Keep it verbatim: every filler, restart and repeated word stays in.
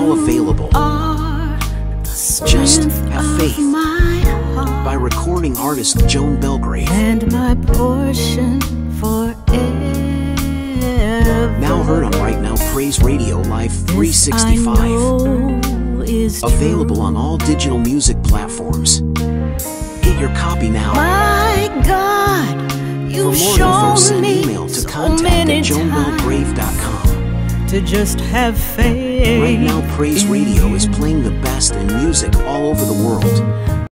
now available. Just have faith. By recording artist Joan Belgrave. And my portion forever. Now heard on Right Now Praise Radio Live three sixty-five. Available on all digital music platforms. Get your copy now. My God, you've For more shown info, send me email to so contact many at joan belgrave dot com. to just have faith. Right Now Praise Radio is playing the best in music all over the world.